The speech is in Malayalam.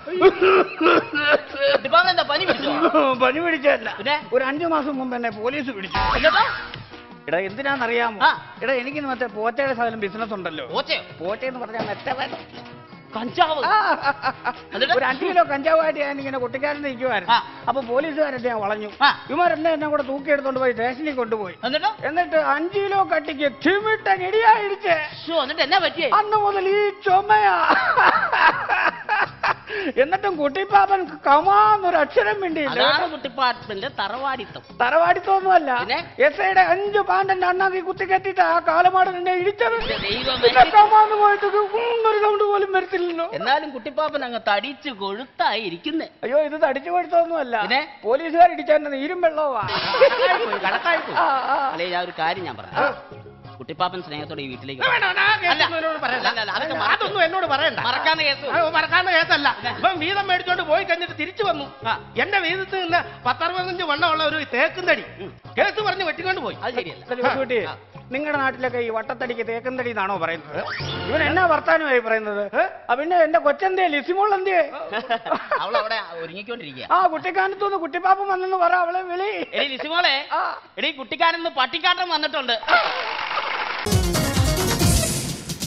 എന്താ പനി പിടിച്ചോ? പനി പിടിച്ചല്ല, ഒരു 5 മാസം മുമ്പ് എന്നെ പോലീസ് പിടിച്ചു. എടാ എന്തിനാന്നറിയാമോ? എടാ എനിക്ക് മറ്റേ പോറ്റയുടെ സാധനം ബിസിനസ് ഉണ്ടല്ലോ. പോറ്റയെന്ന് പറഞ്ഞാൽ മറ്റവൻ കഞ്ചാവ്. ഒരു 5 കിലോ കഞ്ചാവായിട്ട് ഞാൻ ഇങ്ങനെ കുട്ടിക്കാരൻ നിൽക്കുമായിരുന്നു. അപ്പൊ പോലീസുകാരെന്നെ ഞാൻ വളഞ്ഞു. ഇവരെന്നെ കൂടെ തൂക്കിയെടുത്തോണ്ട് പോയി സ്റ്റേഷനിൽ കൊണ്ടുപോയി. എന്നിട്ട് 5 കിലോ കട്ടിക്ക് ചിമിട്ടൻ ഇടിയായിടിച്ച്. അന്ന് മുതൽ ഈ ചുമയാ. എന്നിട്ടും കുട്ടിപ്പാപ്പൻ കമാന്നൊരു അക്ഷരം വേണ്ടിയില്ല. കുട്ടിപ്പാപ്പന്റെ തറവാടിത്തൊന്നുമല്ല, എസ്ഐയുടെ 5 പാൻഡന്റെ അണ്ണാക്കി കുത്തി കെട്ടിട്ട് ആ കാലമാടൻ എന്നെ ഇടിച്ചത്. കമാന്ന് പോയിട്ട് ഒരു സൗണ്ട് പോലും വരത്തില്ലല്ലോ. എന്നാലും കുട്ടിപ്പാപ്പൻ അങ്ങ് തടിച്ചു കൊഴുത്തായി ഇരിക്കുന്നേ. അയ്യോ, ഇത് തടിച്ചു കൊഴുത്തൊന്നുമല്ല, പോലീസുകാർ ഇടിച്ചതിന്റെ നീരും വെള്ളവുമാ. അല്ലെ, ഞാൻ ഒരു കാര്യം ഞാൻ പറഞ്ഞു. കുട്ടിപ്പാപ്പൻ സ്നേഹത്തോടെ ഈ വീട്ടിലേക്ക് അതൊന്നും എന്നോട് പറയണ്ട. മറക്കാവുന്ന കേസല്ല. ഇപ്പം വീതം മേടിച്ചോണ്ട് പോയി കഴിഞ്ഞിട്ട് തിരിച്ചു വന്നു. എന്റെ വീതത്തിൽ നിന്ന് 10-65 വണ്ണമുള്ള ഒരു തേക്കുംതടി കേസ് പറഞ്ഞ് വെട്ടിക്കൊണ്ട് പോയി. അത് ശരിയല്ല. നിങ്ങളുടെ നാട്ടിലൊക്കെ ഈ വട്ടത്തടിക്ക് തേക്കന്തടി എന്നാണോ പറയുന്നത്? ഇവൻ എന്നാ വർത്താനമായി പറയുന്നത്? പിന്നെ എന്റെ കൊച്ചെന്തേ ലിസിമോൾ എന്തേ? അവളവിടെ ഒരുങ്ങിക്കൊണ്ടിരിക്കുക. ആ കുട്ടിക്കാനത്തുനിന്ന് കുട്ടിപ്പാപ്പൻ വന്നെന്ന് പറ, അവളെ വിളി. ലിസിമോളെ, എടീ കുട്ടിക്കാനെന്ന് പട്ടിക്കാട്ടം വന്നിട്ടുണ്ട്.